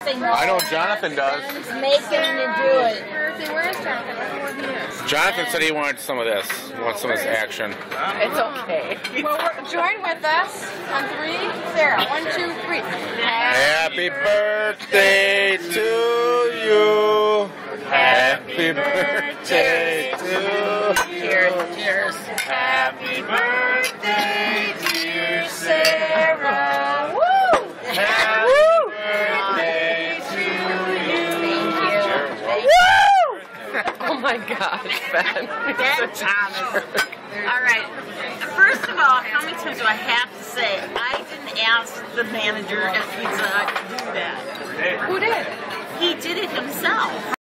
I know Jonathan does. Make it and you do it. Where is Jonathan? I don't know where he is. Jonathan said he wanted some of this. He wants some of this action. It's okay. Well, join with us on 3. Sarah, 1, 2, 3. Happy birthday to you. Happy birthday to you. Cheers, cheers. Happy birthday, dear Sarah. Woo! Happy birthday to you. Oh my gosh, Ben. Ben Thomas. All right. First of all, how many times do I have to say I didn't ask the manager at Pizza Hut to do that? Who did? He did it himself.